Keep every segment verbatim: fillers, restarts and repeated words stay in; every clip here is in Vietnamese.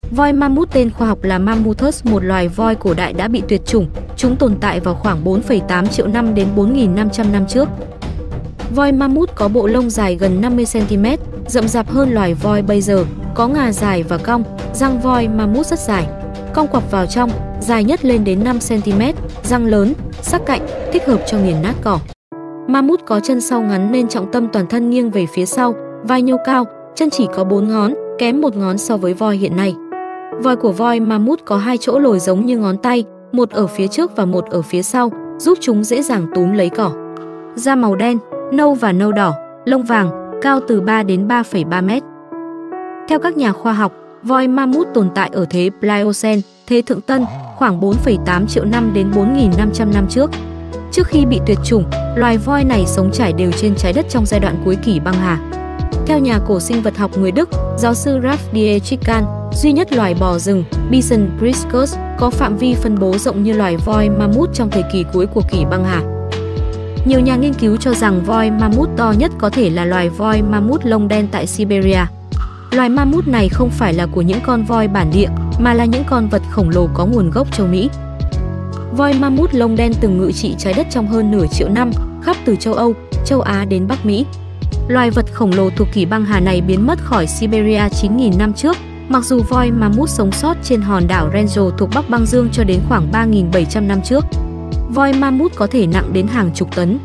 Voi mammoth tên khoa học là Mammuthus, một loài voi cổ đại đã bị tuyệt chủng. Chúng tồn tại vào khoảng bốn phẩy tám triệu năm đến bốn nghìn năm trăm năm trước. Voi mammoth có bộ lông dài gần năm mươi xăng ti mét, rậm rạp hơn loài voi bây giờ, có ngà dài và cong, răng voi mammoth rất dài, cong quặp vào trong, dài nhất lên đến năm xăng ti mét, răng lớn, sắc cạnh, thích hợp cho nghiền nát cỏ. Mammoth có chân sau ngắn nên trọng tâm toàn thân nghiêng về phía sau, vai nhô cao, chân chỉ có bốn ngón, kém một ngón so với voi hiện nay. Vòi của voi mammoth có hai chỗ lồi giống như ngón tay, một ở phía trước và một ở phía sau, giúp chúng dễ dàng túm lấy cỏ. Da màu đen, nâu và nâu đỏ, lông vàng, cao từ ba đến ba phẩy ba mét. Theo các nhà khoa học, voi mammoth tồn tại ở thế Pliocene, thế Thượng Tân, khoảng bốn phẩy tám triệu năm đến bốn nghìn năm trăm năm trước. Trước khi bị tuyệt chủng, loài voi này sống trải đều trên trái đất trong giai đoạn cuối kỷ băng hà. Theo nhà cổ sinh vật học người Đức, giáo sư Ralf Dietrich, duy nhất loài bò rừng Bison priscus có phạm vi phân bố rộng như loài voi mammoth trong thời kỳ cuối của kỷ băng hà. Nhiều nhà nghiên cứu cho rằng voi mammoth to nhất có thể là loài voi mammoth lông đen tại Siberia. Loài mammoth này không phải là của những con voi bản địa, mà là những con vật khổng lồ có nguồn gốc châu Mỹ. Voi mammoth lông đen từng ngự trị trái đất trong hơn nửa triệu năm, khắp từ châu Âu, châu Á đến Bắc Mỹ. Loài vật khổng lồ thuộc kỷ băng hà này biến mất khỏi Siberia chín nghìn năm trước, mặc dù voi mammoth sống sót trên hòn đảo Wrangel thuộc Bắc Băng Dương cho đến khoảng ba nghìn bảy trăm năm trước. Voi mammoth có thể nặng đến hàng chục tấn.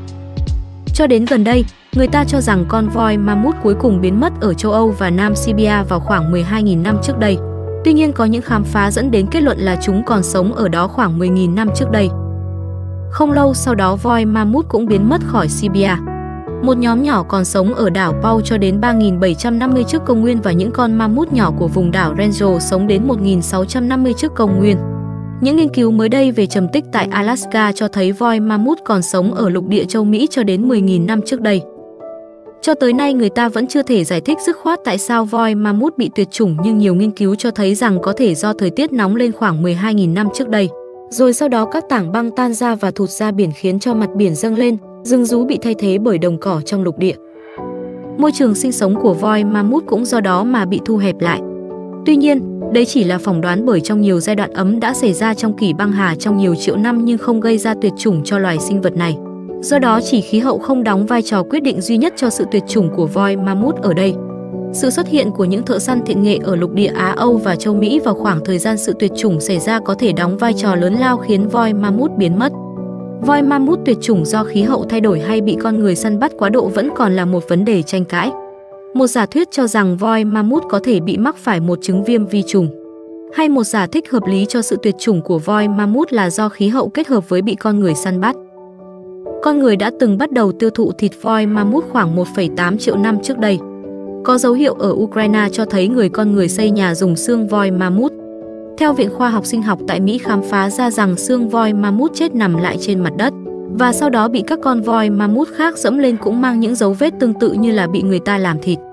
Cho đến gần đây, người ta cho rằng con voi mammoth cuối cùng biến mất ở châu Âu và Nam Siberia vào khoảng mười hai nghìn năm trước đây. Tuy nhiên có những khám phá dẫn đến kết luận là chúng còn sống ở đó khoảng mười nghìn năm trước đây. Không lâu sau đó voi mammoth cũng biến mất khỏi Siberia. Một nhóm nhỏ còn sống ở đảo Pau cho đến ba nghìn bảy trăm năm mươi trước công nguyên và những con mammoth nhỏ của vùng đảo Wrangel sống đến một nghìn sáu trăm năm mươi trước công nguyên. Những nghiên cứu mới đây về trầm tích tại Alaska cho thấy voi mammoth còn sống ở lục địa châu Mỹ cho đến mười nghìn năm trước đây. Cho tới nay người ta vẫn chưa thể giải thích dứt khoát tại sao voi mammoth bị tuyệt chủng, nhưng nhiều nghiên cứu cho thấy rằng có thể do thời tiết nóng lên khoảng mười hai nghìn năm trước đây. Rồi sau đó các tảng băng tan ra và thụt ra biển khiến cho mặt biển dâng lên, rừng rú bị thay thế bởi đồng cỏ trong lục địa. Môi trường sinh sống của voi mammoth cũng do đó mà bị thu hẹp lại. Tuy nhiên, đấy chỉ là phỏng đoán, bởi trong nhiều giai đoạn ấm đã xảy ra trong kỷ băng hà trong nhiều triệu năm nhưng không gây ra tuyệt chủng cho loài sinh vật này. Do đó chỉ khí hậu không đóng vai trò quyết định duy nhất cho sự tuyệt chủng của voi mammoth ở đây. Sự xuất hiện của những thợ săn thiện nghệ ở lục địa Á Âu và châu Mỹ vào khoảng thời gian sự tuyệt chủng xảy ra có thể đóng vai trò lớn lao khiến voi mammoth biến mất. Voi mammoth tuyệt chủng do khí hậu thay đổi hay bị con người săn bắt quá độ vẫn còn là một vấn đề tranh cãi. Một giả thuyết cho rằng voi mammoth có thể bị mắc phải một chứng viêm vi trùng. Hay một giả thích hợp lý cho sự tuyệt chủng của voi mammoth là do khí hậu kết hợp với bị con người săn bắt. Con người đã từng bắt đầu tiêu thụ thịt voi mammoth khoảng một phẩy tám triệu năm trước đây. Có dấu hiệu ở Ukraine cho thấy người con người xây nhà dùng xương voi mammoth. Theo Viện Khoa học Sinh học tại Mỹ khám phá ra rằng xương voi mammoth chết nằm lại trên mặt đất và sau đó bị các con voi mammoth khác dẫm lên cũng mang những dấu vết tương tự như là bị người ta làm thịt.